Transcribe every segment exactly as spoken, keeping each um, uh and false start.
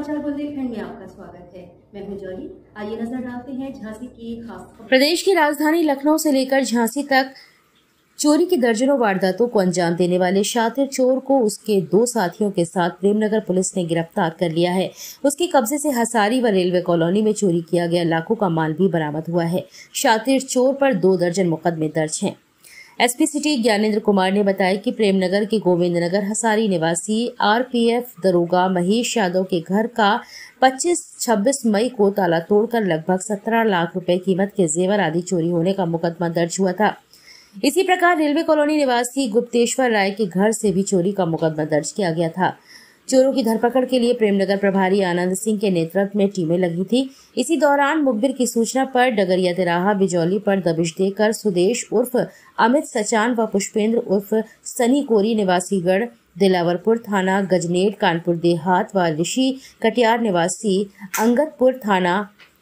समाचार बुंदेलखंड में आपका स्वागत है। मैं हूं जॉली। आइए नजर डालते हैं झांसी की खास खबर। प्रदेश की राजधानी लखनऊ से लेकर झांसी तक चोरी की दर्जनों वारदातों को अंजाम देने वाले शातिर चोर को उसके दो साथियों के साथ प्रेमनगर पुलिस ने गिरफ्तार कर लिया है। उसके कब्जे से हसारी व रेलवे कॉलोनी में चोरी किया गया लाखों का माल भी बरामद हुआ है। शातिर चोर पर दो दर्जन मुकदमे दर्ज हैं। एसपी सिटी ज्ञानेंद्र कुमार ने बताया कि प्रेमनगर के गोविंदनगर हसारी निवासी आरपीएफ दरोगा महेश यादव के घर का पच्चीस छब्बीस मई को ताला तोड़कर लगभग सत्रह लाख रुपए कीमत के जेवर आदि चोरी होने का मुकदमा दर्ज हुआ था। इसी प्रकार रेलवे कॉलोनी निवासी गुप्तेश्वर राय के घर से भी चोरी का मुकदमा दर्ज किया गया था। चोरों की धरपकड़ के लिए प्रेमनगर प्रभारी आनंद सिंह के नेतृत्व में टीमें लगी थी। इसी दौरान मुखबिर की सूचना पर डगरिया तिराहा बिजौली पर दबिश देकर सुदेश उर्फ अमित सचान व पुष्पेंद्र उर्फ सनी कोरी निवासी गढ़ दिलावरपुर थाना गजनेट कानपुर देहात व ऋषि कटियार निवासी अंगदपुर थाना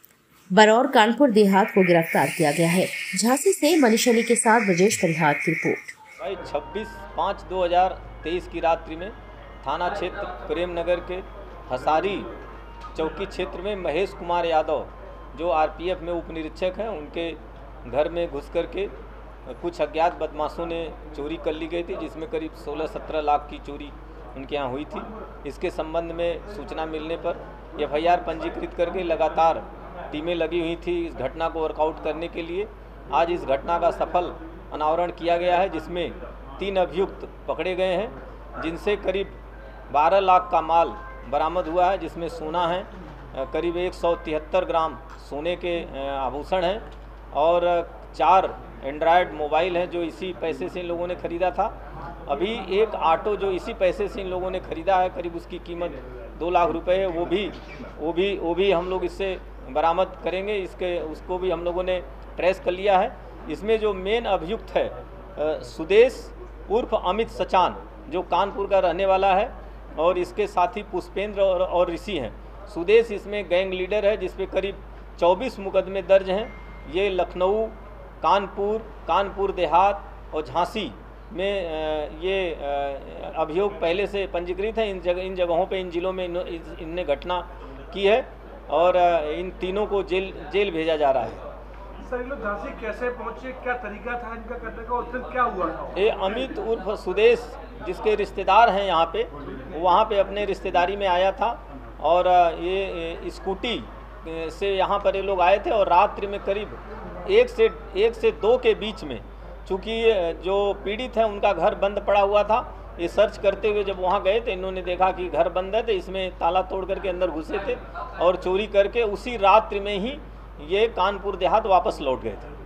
बरौर कानपुर देहात को गिरफ्तार किया गया है। झांसी से मनीष अली के साथ ब्रजेश परिहार की रिपोर्ट। छब्बीस पाँच दो हजार तेईस की रात्रि में थाना क्षेत्र प्रेमनगर के हसारी चौकी क्षेत्र में महेश कुमार यादव जो आरपीएफ में उप निरीक्षक हैं, उनके घर में घुस कर के कुछ अज्ञात बदमाशों ने चोरी कर ली गई थी, जिसमें करीब सोलह सत्रह लाख की चोरी उनके यहाँ हुई थी। इसके संबंध में सूचना मिलने पर एफ आई आर पंजीकृत करके लगातार टीमें लगी हुई थी इस घटना को वर्कआउट करने के लिए। आज इस घटना का सफल अनावरण किया गया है, जिसमें तीन अभियुक्त पकड़े गए हैं, जिनसे करीब बारह लाख का माल बरामद हुआ है, जिसमें सोना है करीब एक सौ तिहत्तर ग्राम सोने के आभूषण हैं और चार एंड्रॉयड मोबाइल हैं जो इसी पैसे से इन लोगों ने ख़रीदा था। अभी एक ऑटो जो इसी पैसे से इन लोगों ने ख़रीदा है, करीब उसकी कीमत दो लाख रुपए है, वो भी वो भी वो भी हम लोग इससे बरामद करेंगे। इसके उसको भी हम लोगों ने ट्रेस कर लिया है। इसमें जो मेन अभियुक्त है सुदेश उर्फ अमित सचान जो कानपुर का रहने वाला है और इसके साथी पुष्पेंद्र और, और ऋषि हैं। सुदेश इसमें गैंग लीडर है, जिस पे करीब चौबीस मुकदमे दर्ज हैं। ये लखनऊ, कानपुर, कानपुर देहात और झांसी में ये अभियोग पहले से पंजीकृत है। इन जगह इन जगहों पे इन जिलों में इनने घटना की है और इन तीनों को जेल जेल भेजा जा रहा है। सर, ये लोग झांसी कैसे पहुंचे, क्या तरीका था इनका करने का और फिर क्या हुआ? ये अमित उर्फ सुदेश जिसके रिश्तेदार हैं यहाँ पे, वहाँ पे अपने रिश्तेदारी में आया था और ये स्कूटी से यहाँ पर ये लोग आए थे और रात्रि में करीब एक से एक से दो के बीच में, चूँकि जो पीड़ित हैं उनका घर बंद पड़ा हुआ था, ये सर्च करते हुए जब वहाँ गए तो इन्होंने देखा कि घर बंद है, तो इसमें ताला तोड़ करके अंदर घुसे थे और चोरी करके उसी रात्रि में ही ये कानपुर देहात वापस लौट गए थे।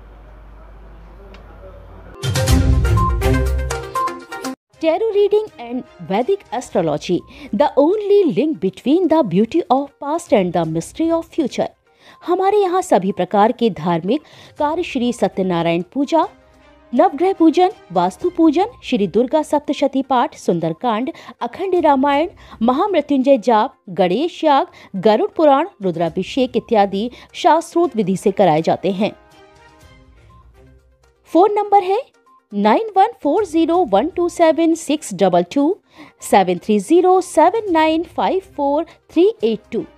Tarot reading and Vedic astrology, the only link between the beauty of past and the mystery of future। हमारे यहाँ सभी प्रकार के धार्मिक कार्य, श्री सत्यनारायण पूजा, नवग्रह पूजन, वास्तु पूजन, श्री दुर्गा सप्तशती पाठ, सुंदरकांड, अखंड रामायण, महामृत्युंजय जाप, गणेश याग, गरुड़ पुराण, रुद्राभिषेक इत्यादि शास्त्रोक्त विधि से कराए जाते हैं। फोन नंबर है nine one four zero one two seven six double two, seven three zero seven nine five four three eight to.